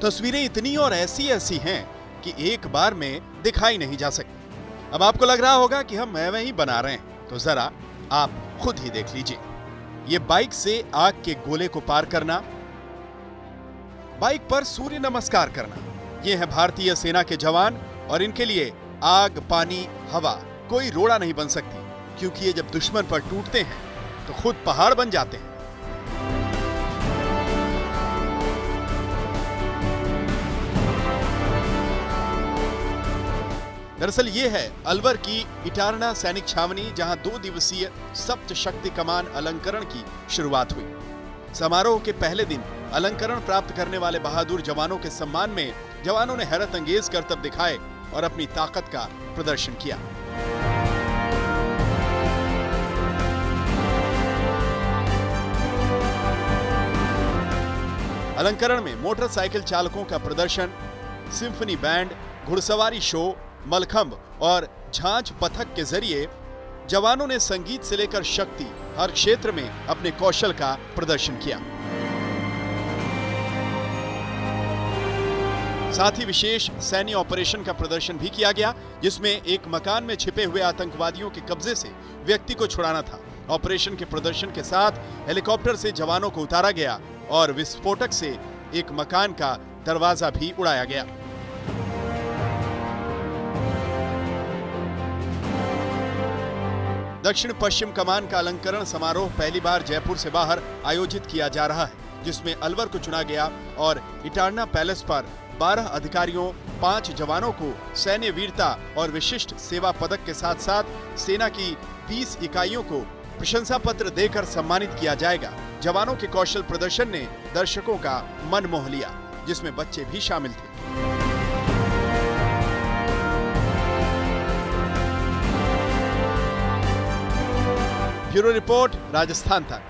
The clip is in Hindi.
तस्वीरें इतनी और ऐसी ऐसी हैं कि एक बार में दिखाई नहीं जा सकती। अब आपको लग रहा होगा कि हम मैं ही बना रहे हैं, तो जरा आप खुद ही देख लीजिए। ये बाइक से आग के गोले को पार करना, बाइक पर सूर्य नमस्कार करना, ये है भारतीय सेना के जवान। और इनके लिए आग, पानी, हवा कोई रोड़ा नहीं बन सकती, क्योंकि ये जब दुश्मन पर टूटते हैं तो खुद पहाड़ बन जाते हैं। दरअसल ये है अलवर की इटारना सैनिक छावनी, जहां 2 दिवसीय सप्त शक्ति कमान अलंकरण की शुरुआत हुई। समारोह के पहले दिन अलंकरण प्राप्त करने वाले बहादुर जवानों के सम्मान में जवानों ने हैरत अंगेज करतब दिखाए और अपनी ताकत का प्रदर्शन किया। अलंकरण में मोटरसाइकिल चालकों का प्रदर्शन, सिम्फनी बैंड, घुड़सवारी शो, मलखंब और झांझ पथक के जरिए जवानों ने संगीत से लेकर शक्ति हर क्षेत्र में अपने कौशल का प्रदर्शन किया। साथ ही विशेष सैन्य ऑपरेशन का प्रदर्शन भी किया गया, जिसमें एक मकान में छिपे हुए आतंकवादियों के कब्जे से व्यक्ति को छुड़ाना था। ऑपरेशन के प्रदर्शन के साथ हेलीकॉप्टर से जवानों को उतारा गया और विस्फोटक से एक मकान का दरवाजा भी उड़ाया गया। दक्षिण पश्चिम कमान का अलंकरण समारोह पहली बार जयपुर से बाहर आयोजित किया जा रहा है, जिसमें अलवर को चुना गया और इटारना पैलेस पर 12 अधिकारियों, 5 जवानों को सैन्य वीरता और विशिष्ट सेवा पदक के साथ साथ सेना की 20 इकाइयों को प्रशंसा पत्र देकर सम्मानित किया जाएगा। जवानों के कौशल प्रदर्शन ने दर्शकों का मन मोह लिया, जिसमें बच्चे भी शामिल थे। ब्यूरो रिपोर्ट, राजस्थान तक।